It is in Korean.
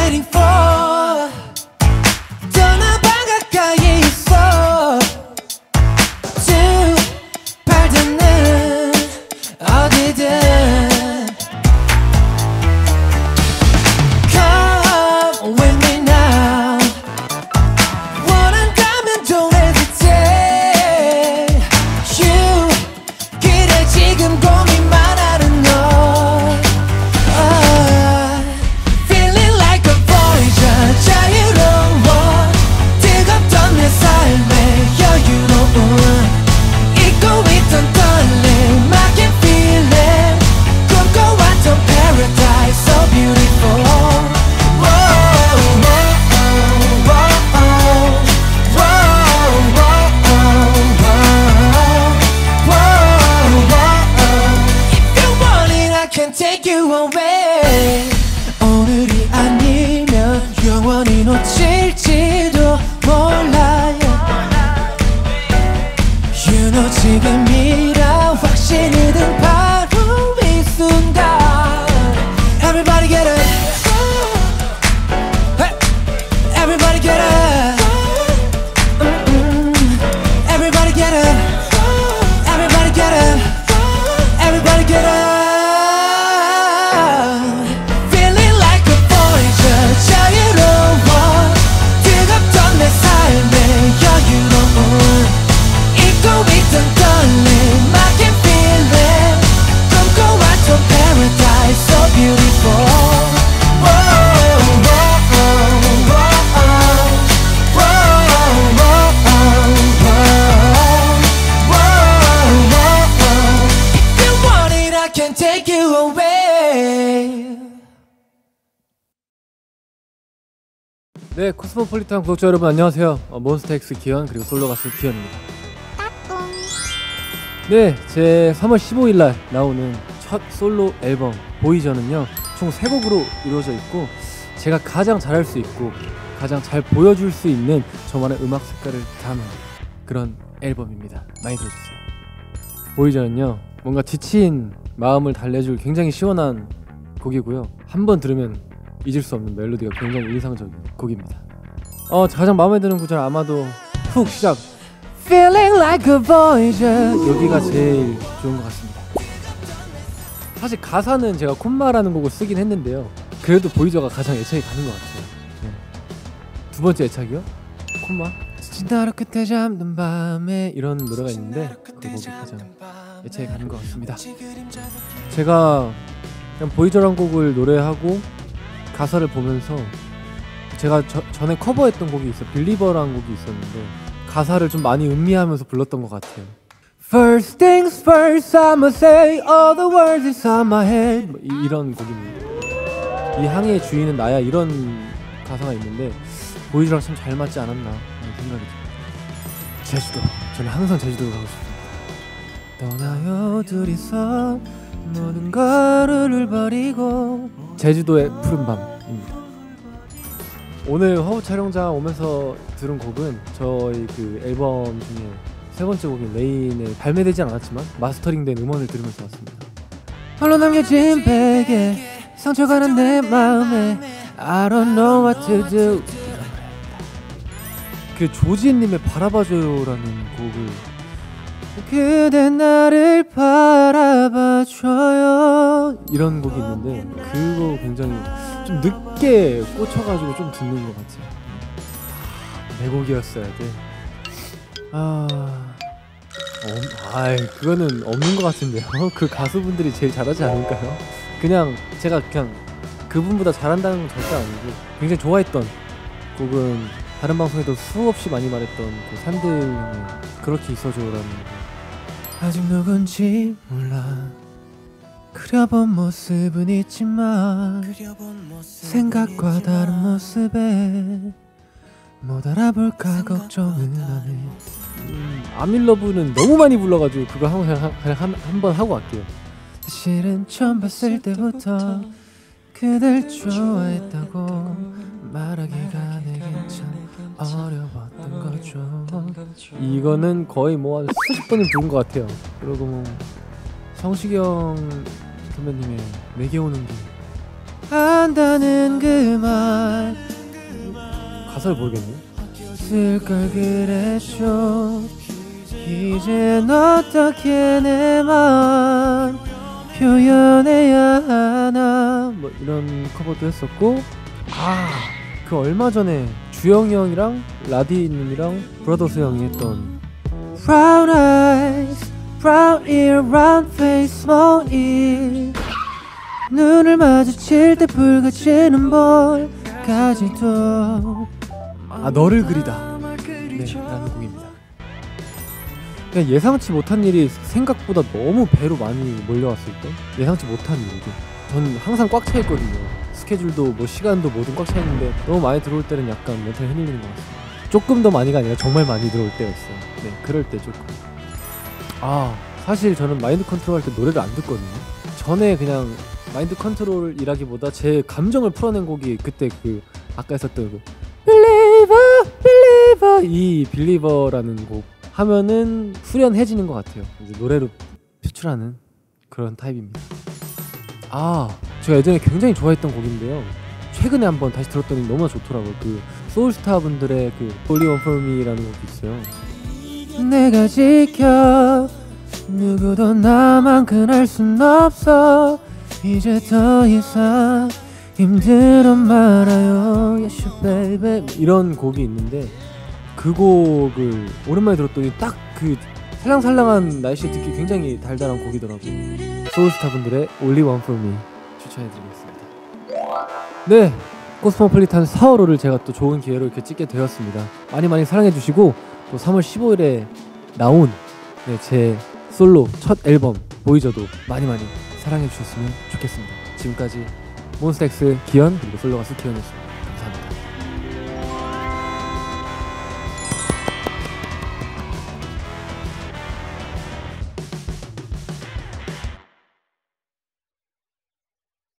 waiting for. 떠나봐 가까이 있어. 두 발 닿는 어디든. Come with me now. 원한다면 don't hesitate. You 그래 지금 고민만 하는 너. Feeling like a voyager. 자유로워. 뜨겁던 내 삶에 여유로운. 잊고 있던 떨림 I can feel it. 꿈꿔왔던 paradise so beautiful. Take you away. 오늘이 아니면 영원히 놓칠지도 몰라요. You know 지금이라 확신이 든 바로 이 순간. Everybody get it. Hey. Everybody get it. Everybody get it. Everybody get it. Everybody get it. 자유로워. 뜨겁던 내 삶에 여유로운. 잊고 있던 떨림 I can feel it. 꿈꿔왔던 paradise so beautiful. If you want it I can take you away. 네, 코스모폴리탄 구독자 여러분 안녕하세요. 몬스타엑스 기현 그리고 솔로 가수 기현입니다. 네, 제 3월 15일날 나오는 첫 솔로 앨범 보이전은요 총 3곡으로 이루어져 있고 제가 가장 잘할 수 있고 가장 잘 보여줄 수 있는 저만의 음악 색깔을 담은 그런 앨범입니다. 많이 들어주세요. 보이전은요 뭔가 지친 마음을 달래줄 굉장히 시원한 곡이고요, 한번 들으면 잊을 수 없는 멜로디가 굉장히 인상적인 곡입니다. 가장 마음에 드는 구절 아마도 훅 시작 Feeling like a voyager 여기가 제일 좋은 것 같습니다. 사실 가사는 제가 콤마라는 곡을 쓰긴 했는데요, 그래도 보이저가 가장 애착이 가는 것 같아요. 네. 두 번째 애착이요? 콤마 지친 하루 끝에 잠든 밤에 이런 노래가 있는데 그 곡이 가장 애착이 가는 것 같습니다. 제가 그냥 보이저란 곡을 노래하고 가사를 보면서 제가 전에 커버했던 곡이 있어요. 빌리버라는 곡이 있었는데 가사를 좀 많이 음미하면서 불렀던 것 같아요. First things first I'ma say all the words inside my head 이런 곡입니다. 이 항해의 주인은 나야 이런 가사가 있는데 보이즈랑 참 잘 맞지 않았나 하는 생각이 듭니다. 제주도, 저는 항상 제주도를 가고 싶습니다. 떠나요 둘이서 모든 거를 버리고 제주도의 푸른 밤입니다. 오늘 화보 촬영장 오면서 들은 곡은 저희 그 앨범 중에 세 번째 곡인 레인에 발매되진 않았지만 마스터링된 음원을 들으면서 왔습니다. 홀로 남겨진 베개 상처가는 내 마음에 I don't know what to do. 그 조지님의 바라봐줘요라는 곡을 그대 나를 바라봐줘요 이런 곡이 있는데 그거 굉장히 좀 늦게 꽂혀가지고 좀 듣는 것 같아요. 내 곡이었어야 돼. 그거는 없는 것 같은데요. 그 가수분들이 제일 잘하지 않을까요? 그냥 제가 그냥 그분보다 잘한다는 건 절대 아니고 굉장히 좋아했던 곡은 다른 방송에도 수없이 많이 말했던 그 산들님의 그렇게 있어줘라는 곡. 아직 누군지 몰라 그려본 모습은 있지만 생각과 다른 모습에 못 알아볼까 걱정은 하네. 아밀러브는 너무 많이 불러가지고 그거 한번 하고 갈게요. 사실은 처음 봤을 때부터 그댈 좋아했다고 말하기가 내겐 참 어려웠던 거죠. 이거는 거의 뭐 한 수십 번을 부른 것 같아요. 그리고 뭐 성시경 선배님의 내게 오는 길 안다는 그 말 가사를 모르겠네. 쓸걸 그랬죠. 이젠 어떻게 내 맘 표현해야 하나. 뭐 이런 커버도 했었고, 그 얼마 전에 주영이 형이랑 라디님이랑 브라더스 형이 했던 Brown eyes, brown ear, round face, small ear. 눈을 마주칠 때 붉어지는 볼까지도 너를 그리다. 네, 라는 곡입니다. 그냥 예상치 못한 일이 생각보다 너무 배로 많이 몰려왔을 때, 예상치 못한 일이 저는 항상 꽉 차 있거든요. 스케줄도 뭐 시간도 뭐든 꽉 차 있는데 너무 많이 들어올 때는 약간 멘탈 흔들리는 것 같습니다. 조금 더 많이가 아니라 정말 많이 들어올 때가 있어요. 네, 그럴 때 조금. 사실 저는 마인드 컨트롤 할 때 노래를 안 듣거든요. 전에 그냥 마인드 컨트롤이라기보다 제 감정을 풀어낸 곡이 그때 그 아까 했었던 그 Believer, Believer, 이 Believer라는 곡 하면은 후련해지는 것 같아요. 이제 노래로 표출하는 그런 타입입니다. 제가 예전에 굉장히 좋아했던 곡인데요, 최근에 한번 다시 들었더니 너무나 좋더라고요. 그 소울스타 분들의 그 Only One For Me라는 곡이 있어요. 내가 지켜 누구도 나만큼 알 순 없어. 이제 더 이상 힘들어 말아요. Yes baby, 이런 곡이 있는데 그 곡을 오랜만에 들었더니 딱 그 살랑살랑한 날씨에 듣기 굉장히 달달한 곡이더라고요. 소울스타 분들의 Only One For Me 추천해드리겠습니다. 네, 코스모폴리탄 4월호를 제가 또 좋은 기회로 이렇게 찍게 되었습니다. 많이 사랑해주시고, 또 3월 15일에 나온 제 솔로 첫 앨범 보이저도 많이 사랑해주셨으면 좋겠습니다. 지금까지 몬스타엑스 기현, 그리고 솔로 가수 기현이었습니다.